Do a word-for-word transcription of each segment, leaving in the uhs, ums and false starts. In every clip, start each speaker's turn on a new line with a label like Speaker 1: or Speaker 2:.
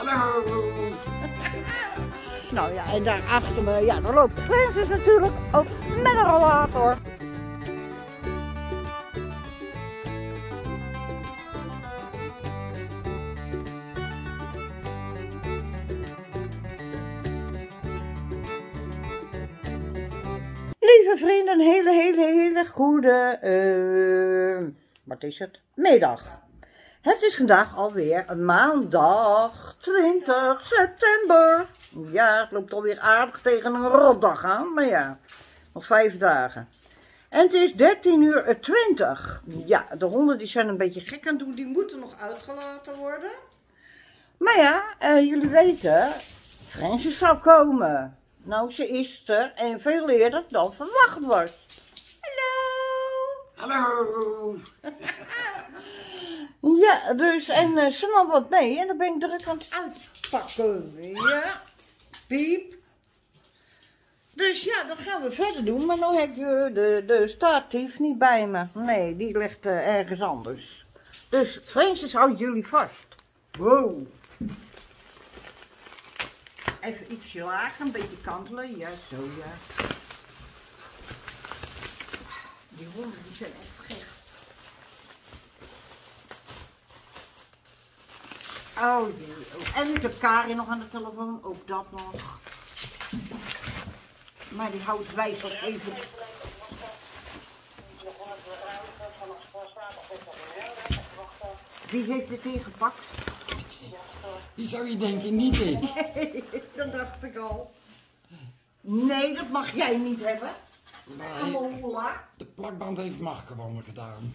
Speaker 1: Hallo.
Speaker 2: Nou ja, en daar achter me, ja, daar loopt Francis natuurlijk ook met een rollator. Lieve vrienden, een hele, hele, hele goede, uh, wat is het, middag. Het is vandaag alweer maandag twintig september. Ja, het loopt alweer aardig tegen een rotdag aan, maar ja, nog vijf dagen. En het is dertien uur twintig. Ja, de honden die zijn een beetje gek aan het doen, die moeten nog uitgelaten worden. Maar ja, uh, jullie weten, Francis zou komen. Nou, ze is er en veel eerder dan verwacht was. Hallo!
Speaker 1: Hallo!
Speaker 2: Ja, dus, en uh, ze nam wat mee en dan ben ik druk aan het uitpakken. Ja, piep. Dus ja, dat gaan we verder doen, maar nou heb ik uh, de, de staarttief niet bij me. Nee, die ligt uh, ergens anders. Dus Francis houdt jullie vast. Wow. Even ietsje lager, een beetje kantelen. Ja, zo ja. Die honden die zijn echt gek. Oh jee. Oh. En ik heb Karin nog aan de telefoon, ook dat nog. Maar die houdt wijselijk even. Wie heeft dit ingepakt?
Speaker 1: Wie zou je denken? Niet ik.
Speaker 2: Nee, dat dacht ik al. Nee, dat mag jij niet hebben.
Speaker 1: Nee, de plakband heeft Mark gewoon gedaan.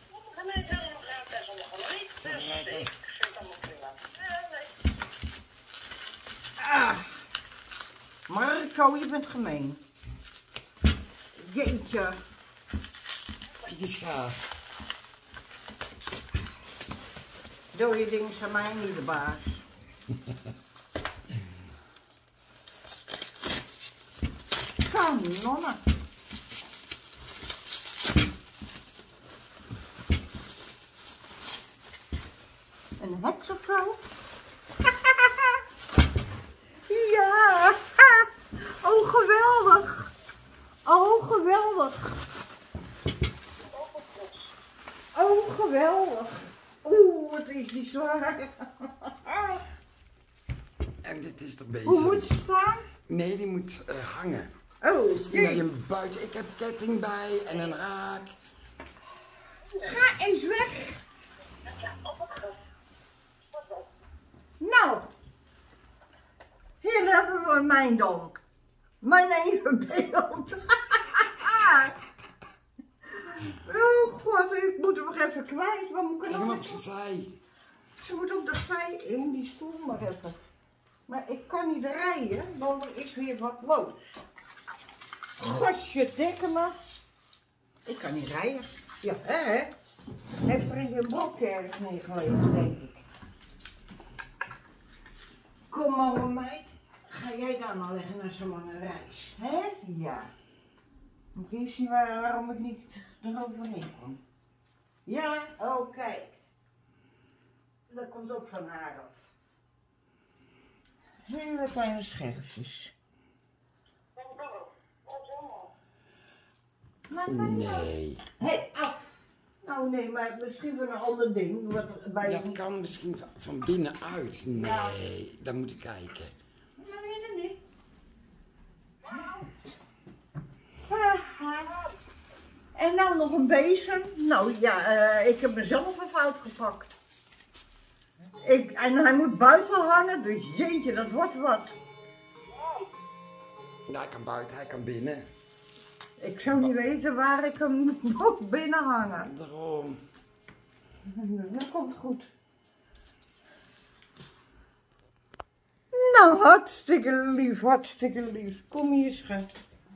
Speaker 2: Ah, Marco, je bent gemeen. Jeetje.
Speaker 1: Je schaaf.
Speaker 2: Doe je dingen zijn mij niet de baas. Kanonnen. Een heks of zo? Ja! Oh, geweldig! Oh, geweldig! Oh, geweldig! Oeh, wat is die zwaar!
Speaker 1: En dit is er bezig.
Speaker 2: Hoe moet ze staan?
Speaker 1: Nee, die moet uh, hangen.
Speaker 2: Oh,
Speaker 1: dus nee, een buiten. Ik heb ketting bij en een haak.
Speaker 2: Ga eens weg! Nou, hier hebben we mijn dan. Mijn evenbeeld. Oh god, ik moet hem nog even kwijt. Waar moet ik
Speaker 1: hem
Speaker 2: nou
Speaker 1: op zijn zij.
Speaker 2: Ze moet op de zij in die stoel maar even. Maar ik kan niet rijden, want er is weer wat los. Godje dikke me. Ik kan niet rijden. Ja, hè? Heeft er een brokje ergens neergelegd, denk ik. Kom maar, meid. Ga jij dan maar leggen naar zo'n lange reis, hè? Ja. Moet je zien waar, waarom ik niet eroverheen kom. Ja? Oh, kijk. Dat komt ook van haar af. Hele kleine scherfjes.
Speaker 1: Nee.
Speaker 2: Hé, hey, af! Nou nee, maar misschien wel een ander ding. Wat bij
Speaker 1: dat kan misschien van binnenuit. Nee, ja. Dan moet ik kijken.
Speaker 2: Nee, dat niet. Haha. En nou nog een bezem. Nou ja, uh, ik heb mezelf een fout gepakt. Ik, en hij moet buiten hangen, dus jeetje, dat wordt wat.
Speaker 1: Ja, hij kan buiten, hij kan binnen.
Speaker 2: Ik zou niet weten waar ik hem moet binnen hangen.
Speaker 1: Daarom.
Speaker 2: Dat komt goed. Nou, hartstikke lief, hartstikke lief. Kom hier, schat.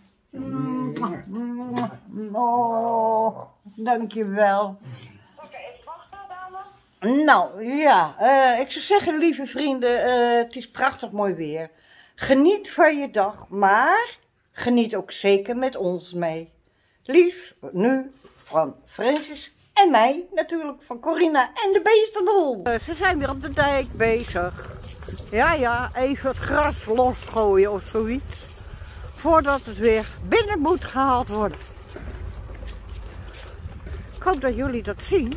Speaker 2: Oh, dankjewel.
Speaker 3: Oké, is wachten, dames?
Speaker 2: Nou, ja, uh, ik zou zeggen, lieve vrienden, uh, het is prachtig mooi weer. Geniet van je dag, maar geniet ook zeker met ons mee. Lief, nu van Francis En mij natuurlijk, van Corina en de beestenboel. Uh, ze zijn weer op de dijk bezig. Ja, ja, even het gras losgooien of zoiets. Voordat het weer binnen moet gehaald worden. Ik hoop dat jullie dat zien.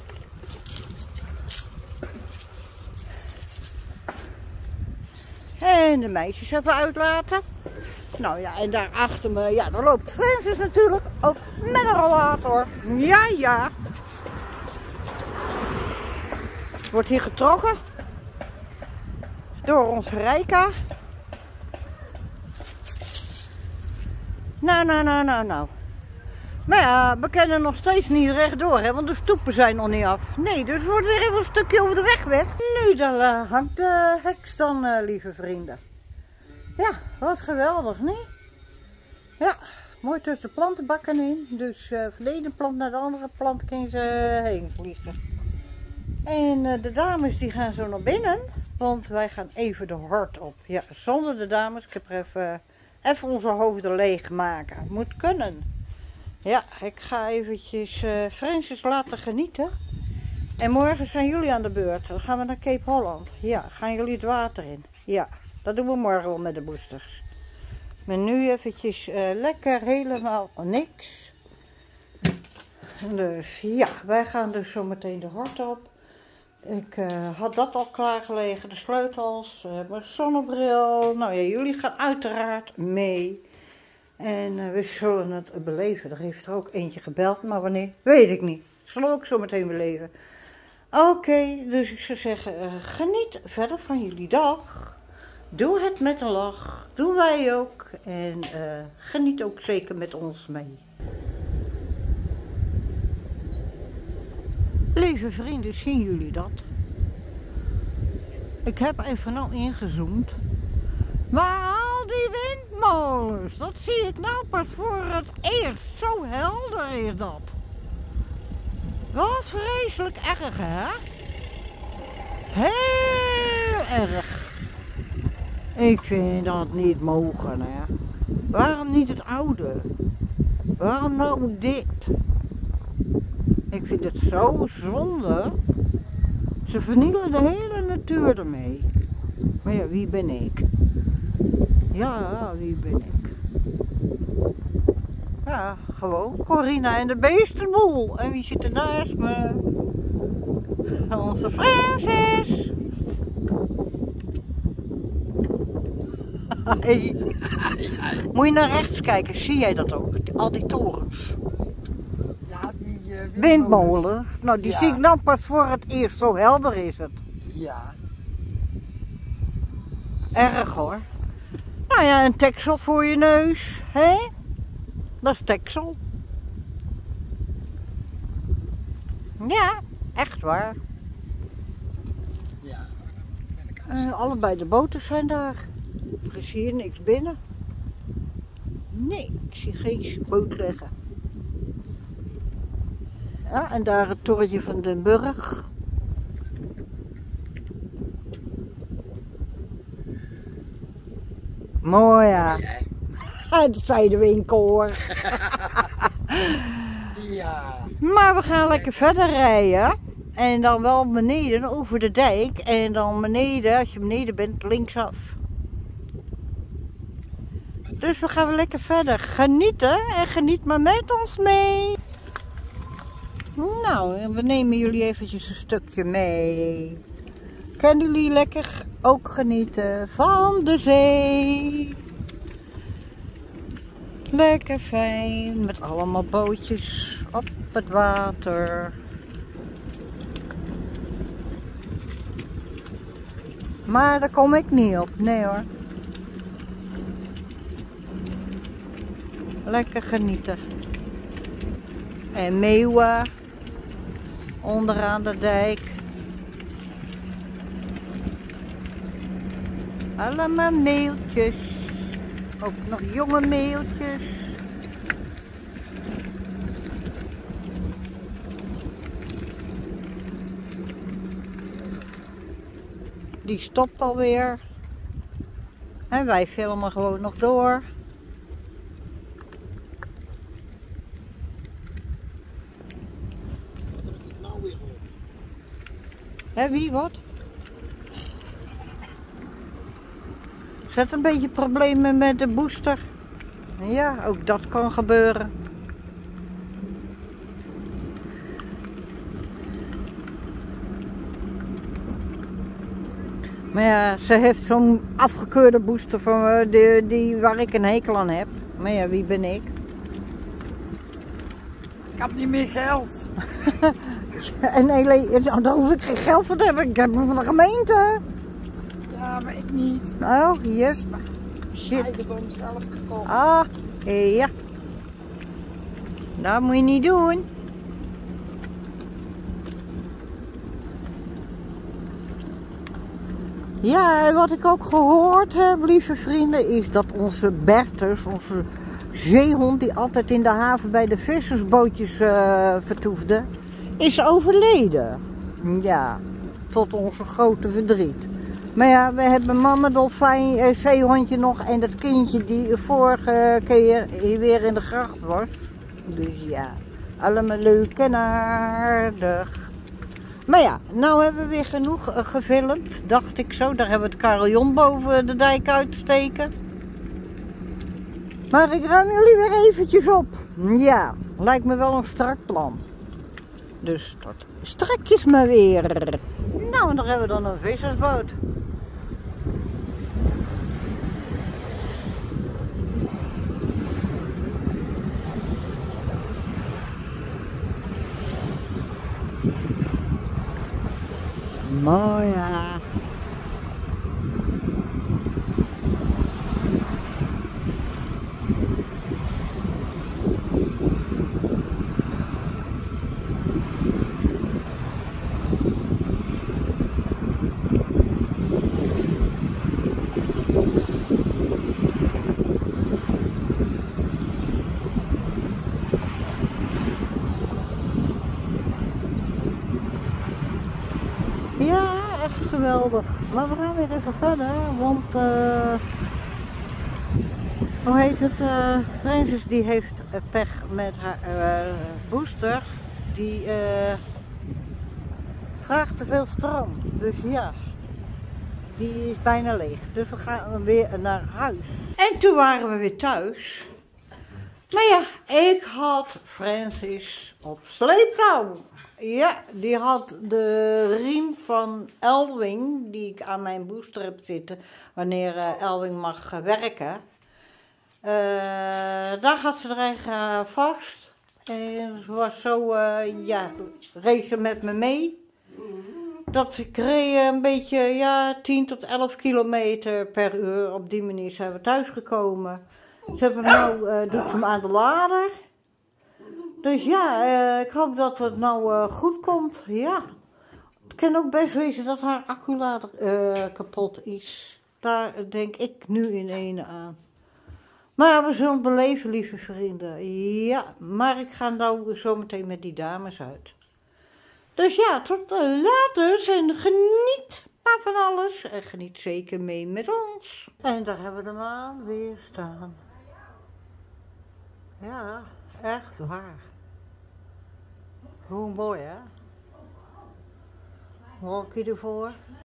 Speaker 2: En de meisjes even uitlaten. Nou ja, en daar achter me, ja, daar loopt Francis natuurlijk ook met een rollator. Ja, ja. Wordt hier getrokken door onze Rijka. Nou, nou, nou, nou, nou. Maar ja, we kunnen nog steeds niet rechtdoor, hè, want de stoepen zijn nog niet af. Nee, dus wordt weer even een stukje over de weg weg. Nu, dan uh, hangt de heks dan, uh, lieve vrienden. Ja, wat geweldig, niet? Ja, mooi tussen de plantenbakken in. Dus uh, van de ene plant naar de andere plant kunnen ze heen vliegen. En uh, de dames die gaan zo naar binnen, want wij gaan even de hort op. Ja, zonder de dames, ik heb er even, even onze hoofden leeg maken. Moet kunnen. Ja, ik ga eventjes uh, Francis laten genieten. En morgen zijn jullie aan de beurt. Dan gaan we naar Cape Holland. Ja, gaan jullie het water in. Ja, dat doen we morgen wel met de boosters. Maar nu eventjes uh, lekker helemaal niks. Dus ja, wij gaan dus zo meteen de hort op. Ik uh, had dat al klaargelegen, de sleutels, uh, mijn zonnebril. Nou ja, jullie gaan uiteraard mee. En uh, we zullen het beleven. Er heeft er ook eentje gebeld, maar wanneer, weet ik niet. Zullen we ook zo meteen beleven. Oké, okay, dus ik zou zeggen, uh, geniet verder van jullie dag. Doe het met een lach. Doen wij ook. En uh, geniet ook zeker met ons mee. Lieve vrienden, zien jullie dat? Ik heb even nou ingezoomd. Maar al die windmolens, dat zie ik nou pas voor het eerst. Zo helder is dat. Wat vreselijk erg, hè? Heel erg. Ik vind dat niet mogen, hè. Waarom niet het oude? Waarom nou dit? Ik vind het zo zonde. Ze vernielen de hele natuur ermee. Maar ja, wie ben ik? Ja, wie ben ik? Ja, gewoon Corina en de beestenboel. En wie zit er naast me? Onze Francis. Hey. Moet je naar rechts kijken, zie jij dat ook? Al die torens.
Speaker 1: Ja, die uh, windmolens.
Speaker 2: Windmolen. Nou, die
Speaker 1: Ja.
Speaker 2: zie ik nou pas voor het eerst. Zo helder is het.
Speaker 1: Ja.
Speaker 2: Erg hoor. Nou ja, een Texel voor je neus. Hé? Dat is Texel. Ja, echt waar.
Speaker 1: Ja. Ben ik aan
Speaker 2: Uh, allebei de boten zijn daar. Er is hier niks binnen. Nee, ik zie geen boot liggen. Ja, en daar het torentje van Den Burg. Mooi ja.
Speaker 1: Ja.
Speaker 2: Dat zei de winkel hoor.
Speaker 1: Ja.
Speaker 2: Maar we gaan lekker verder rijden. En dan wel beneden over de dijk. En dan beneden, als je beneden bent, linksaf. Dus we gaan lekker verder genieten. En geniet maar met ons mee. Nou, we nemen jullie eventjes een stukje mee. Kunnen jullie lekker ook genieten van de zee? Lekker fijn, met allemaal bootjes op het water. Maar daar kom ik niet op, nee hoor. Lekker genieten. En meeuwen onderaan de dijk. Allemaal meeuwtjes. Ook nog jonge meeuwtjes. Die stopt alweer. En wij filmen gewoon nog door. Hé, wie, wat? Zet een beetje problemen met de booster? Ja, ook dat kan gebeuren. Maar ja, ze heeft zo'n afgekeurde booster van me, die, die, waar ik een hekel aan heb. Maar ja, wie ben ik?
Speaker 1: Ik heb niet meer geld.
Speaker 2: En nee, daar hoef ik geen geld voor te hebben. Ik heb hem van de gemeente.
Speaker 1: Ja, maar ik niet.
Speaker 2: Oh, hier. Shit.
Speaker 1: Eigendom zelf gekocht.
Speaker 2: Ah, ja. Dat moet je niet doen. Ja, en wat ik ook gehoord heb, lieve vrienden, is dat onze Bertus, onze zeehond die altijd in de haven bij de vissersbootjes uh, vertoefde, is overleden. Ja, tot onze grote verdriet. Maar ja, we hebben mama dolfijn, uh, zeehondje nog en dat kindje die vorige keer hier weer in de gracht was. Dus ja, allemaal leuk en aardig. Maar ja, nou hebben we weer genoeg uh, gefilmd, dacht ik zo. Daar hebben we het carillon boven de dijk uitsteken. Maar ik ruim jullie weer eventjes op. Ja, lijkt me wel een strak plan. Dus tot strakjes maar weer. Nou, en dan hebben we dan een vissersboot. Mooi ja. Ja, echt geweldig. Maar we gaan weer even verder, want uh, hoe heet het? Uh, Francis die heeft pech met haar uh, booster. Die uh, vraagt te veel stroom. Dus ja, die is bijna leeg. Dus we gaan weer naar huis. En toen waren we weer thuis. Maar ja, ik had Francis op sleeptouw. Ja, die had de riem van Elwing, die ik aan mijn booster heb zitten, wanneer uh, Elwing mag uh, werken. Uh, daar had ze er eigenlijk vast. En ze was zo, uh, ja, reed ze met me mee. Dat ik reed een beetje, ja, tien tot elf kilometer per uur. Op die manier zijn we thuisgekomen. Ze hebben hem nou, uh, doet ze hem aan de lader. Dus ja, uh, ik hoop dat het nou uh, goed komt. Ja. Het kan ook best wezen dat haar acculader uh, kapot is. Daar denk ik nu in ene aan. Maar ja, we zullen het beleven, lieve vrienden. Ja, maar ik ga nou zo meteen met die dames uit. Dus ja, tot later en geniet maar van alles. En geniet zeker mee met ons. En daar hebben we de maan weer staan. Ja, echt waar. Hoe mooi, hè? Wolkje ervoor.